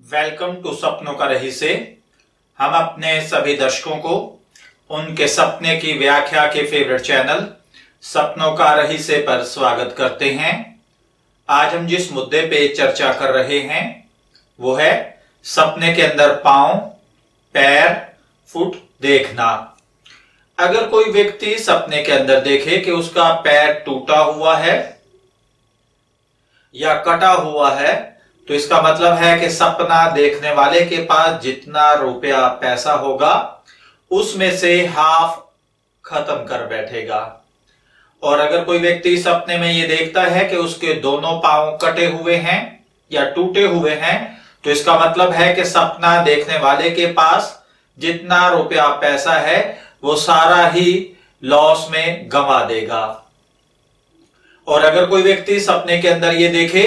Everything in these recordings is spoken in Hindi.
वेलकम टू सपनों का रहीसे। हम अपने सभी दर्शकों को उनके सपने की व्याख्या के फेवरेट चैनल सपनों का रहीसे पर स्वागत करते हैं। आज हम जिस मुद्दे पे चर्चा कर रहे हैं वो है सपने के अंदर पांव, पैर, फुट देखना। अगर कोई व्यक्ति सपने के अंदर देखे कि उसका पैर टूटा हुआ है या कटा हुआ है, तो इसका मतलब है कि सपना देखने वाले के पास जितना रुपया पैसा होगा उसमें से हाफ खत्म कर बैठेगा। और अगर कोई व्यक्ति सपने में ये देखता है कि उसके दोनों पांव कटे हुए हैं या टूटे हुए हैं, तो इसका मतलब है कि सपना देखने वाले के पास जितना रुपया पैसा है वो सारा ही लॉस में गंवा देगा। और अगर कोई व्यक्ति सपने के अंदर ये देखे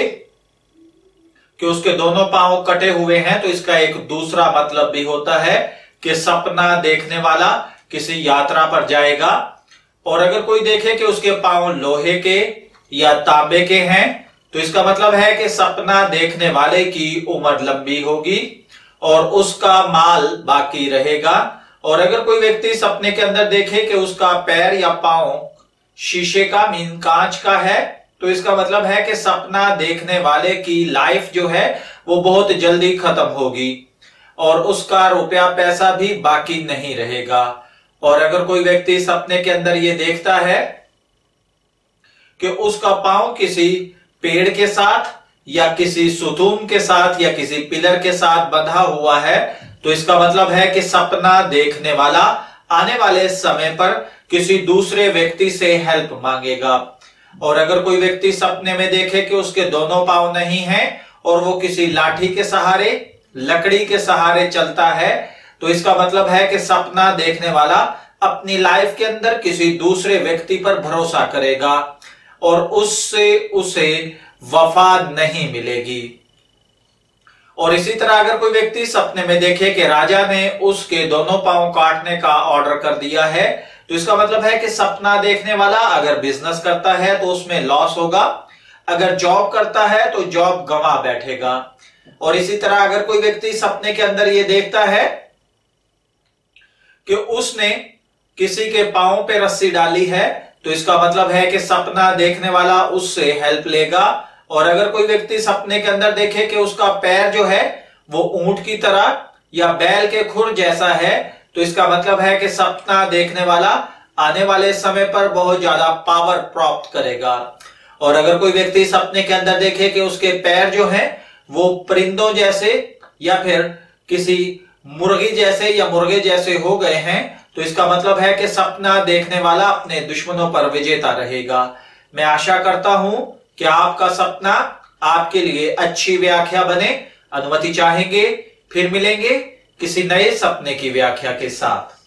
कि उसके दोनों पांव कटे हुए हैं, तो इसका एक दूसरा मतलब भी होता है कि सपना देखने वाला किसी यात्रा पर जाएगा। और अगर कोई देखे कि उसके पांव लोहे के या तांबे के हैं, तो इसका मतलब है कि सपना देखने वाले की उम्र लंबी होगी और उसका माल बाकी रहेगा। और अगर कोई व्यक्ति सपने के अंदर देखे कि उसका पैर या पांव शीशे का मीन कांच का है, तो इसका मतलब है कि सपना देखने वाले की लाइफ जो है वो बहुत जल्दी खत्म होगी और उसका रुपया पैसा भी बाकी नहीं रहेगा। और अगर कोई व्यक्ति सपने के अंदर ये देखता है कि उसका पांव किसी पेड़ के साथ या किसी सुतून के साथ या किसी पिलर के साथ बंधा हुआ है, तो इसका मतलब है कि सपना देखने वाला आने वाले समय पर किसी दूसरे व्यक्ति से हेल्प मांगेगा। और अगर कोई व्यक्ति सपने में देखे कि उसके दोनों पांव नहीं हैं और वो किसी लाठी के सहारे, लकड़ी के सहारे चलता है, तो इसका मतलब है कि सपना देखने वाला अपनी लाइफ के अंदर किसी दूसरे व्यक्ति पर भरोसा करेगा और उससे उसे वफा नहीं मिलेगी। और इसी तरह अगर कोई व्यक्ति सपने में देखे कि राजा ने उसके दोनों पांव काटने का ऑर्डर कर दिया है, तो इसका मतलब है कि सपना देखने वाला अगर बिजनेस करता है तो उसमें लॉस होगा, अगर जॉब करता है तो जॉब गंवा बैठेगा। और इसी तरह अगर कोई व्यक्ति सपने के अंदर ये देखता है कि उसने किसी के पांव पे रस्सी डाली है, तो इसका मतलब है कि सपना देखने वाला उससे हेल्प लेगा। और अगर कोई व्यक्ति सपने के अंदर देखे कि उसका पैर जो है वो ऊंट की तरह या बैल के खुर जैसा है, तो इसका मतलब है कि सपना देखने वाला आने वाले समय पर बहुत ज्यादा पावर प्राप्त करेगा। और अगर कोई व्यक्ति सपने के अंदर देखे कि उसके पैर जो हैं वो परिंदों जैसे या फिर किसी मुर्गी जैसे या मुर्गे जैसे हो गए हैं, तो इसका मतलब है कि सपना देखने वाला अपने दुश्मनों पर विजेता रहेगा। मैं आशा करता हूं कि आपका सपना आपके लिए अच्छी व्याख्या बने। अनुमति चाहेंगे फिर मिलेंगे किसी नए सपने की व्याख्या के साथ।